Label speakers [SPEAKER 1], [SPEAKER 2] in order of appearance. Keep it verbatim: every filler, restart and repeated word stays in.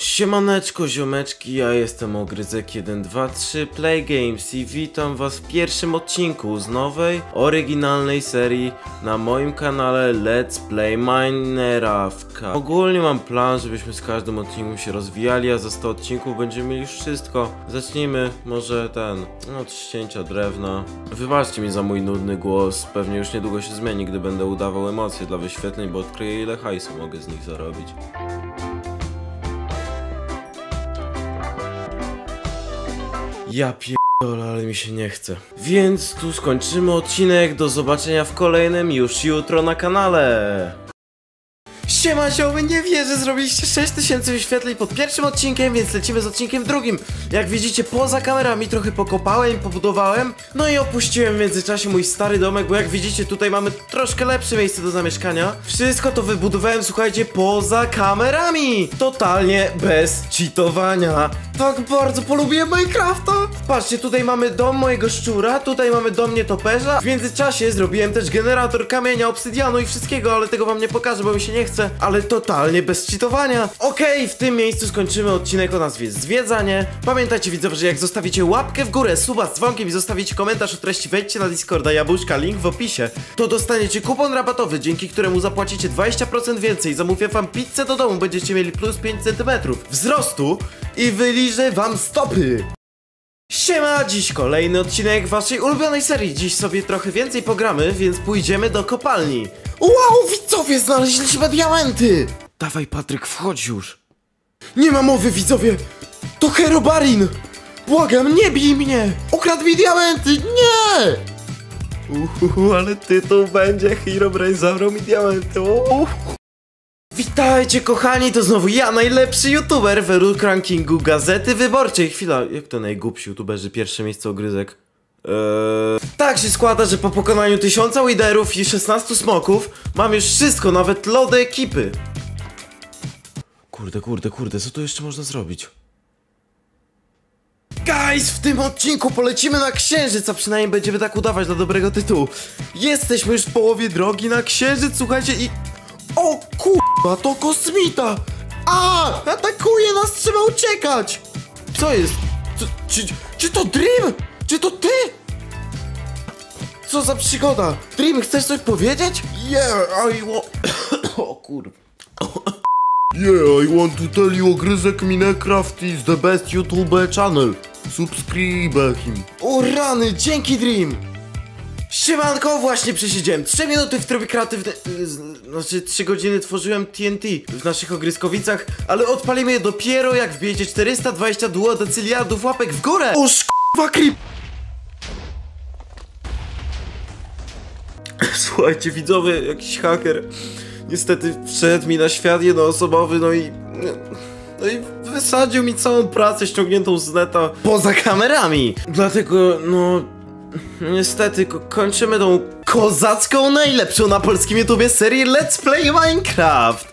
[SPEAKER 1] Siemaneczko ziomeczki, ja jestem Ogryzek jeden dwa trzy Play Games i witam was w pierwszym odcinku z nowej, oryginalnej serii na moim kanale Let's Play Minecraft. Ogólnie mam plan, żebyśmy z każdym odcinkiem się rozwijali, a za sto odcinków będziemy mieli już wszystko. Zacznijmy może ten, od ścięcia drewna. Wybaczcie mi za mój nudny głos, pewnie już niedługo się zmieni, gdy będę udawał emocje dla wyświetleń, bo odkryję ile hajsu mogę z nich zarobić. Ja pierdolę, ale mi się nie chce. Więc tu skończymy odcinek, do zobaczenia w kolejnym już jutro na kanale. Siema zioły, nie wierzę, zrobiliście sześć tysięcy wyświetleń pod pierwszym odcinkiem, więc lecimy z odcinkiem drugim. Jak widzicie, poza kamerami trochę pokopałem, pobudowałem, no i opuściłem w międzyczasie mój stary domek, bo jak widzicie, tutaj mamy troszkę lepsze miejsce do zamieszkania. Wszystko to wybudowałem, słuchajcie, poza kamerami. Totalnie bez cheatowania. Tak bardzo polubiłem Minecrafta. Patrzcie, tutaj mamy dom mojego szczura, tutaj mamy dom nietoperza. W międzyczasie zrobiłem też generator kamienia, obsydianu i wszystkiego, ale tego wam nie pokażę, bo mi się nie chce. Ale totalnie bez cheatowania. Okej, okay, w tym miejscu skończymy odcinek o nazwie Zwiedzanie. Pamiętajcie widzowie, że jak zostawicie łapkę w górę, suba z dzwonkiem i zostawicie komentarz o treści, wejdźcie na Discorda Jabłuszka, link w opisie, to dostaniecie kupon rabatowy, dzięki któremu zapłacicie dwadzieścia procent więcej. Zamówię wam pizzę do domu, będziecie mieli plus pięć centymetrów wzrostu i wyliżę wam stopy. Siema, dziś kolejny odcinek waszej ulubionej serii. Dziś sobie trochę więcej pogramy, więc pójdziemy do kopalni. Wow, widzowie, znaleźliśmy diamenty! Dawaj Patryk, wchodź już. Nie ma mowy, widzowie! To Herobarin! Błagam, nie bij mnie! Ukradł mi diamenty, nie! Uuu, ale tytuł będzie, Herobrine zabrał mi diamenty. Uuu. Witajcie kochani, to znowu ja, najlepszy youtuber według rankingu Gazety Wyborczej. Chwila, jak to najgłupsi youtuberzy, pierwsze miejsce Ogryzek? Eee... Tak się składa, że po pokonaniu tysiąca widerów i szesnastu smoków mam już wszystko, nawet lody ekipy. Kurde, kurde, kurde, co tu jeszcze można zrobić? Guys, w tym odcinku polecimy na Księżyc, a przynajmniej będziemy tak udawać dla dobrego tytułu. Jesteśmy już w połowie drogi na Księżyc, słuchajcie, i... O kurwa, to kosmita! A! Atakuje nas, trzeba uciekać! Co jest? Co, czy, czy to Dream? Czy to ty? Co za przygoda? Dream, chcesz coś powiedzieć? Yeah, I want... O kurwa. Yeah, I want to tell you Ogryzek Minecraft is the best YouTube channel. Subscribe him. O rany, dzięki Dream! Siemanko, właśnie przesiedziałem trzy minuty w trybie kreatywnym, znaczy trzy godziny tworzyłem T N T w naszych ogryskowicach, ale odpalimy je dopiero jak wbijecie czterysta dwadzieścia duodecyliardów łapek w górę. O sz***wa creep. Słuchajcie widzowie, jakiś haker niestety wszedł mi na świat jednoosobowy, no i... No i wysadził mi całą pracę ściągniętą z neta poza kamerami. Dlatego, no... Niestety, ko kończymy tą kozacką, najlepszą na polskim YouTubie serię Let's Play Minecraft.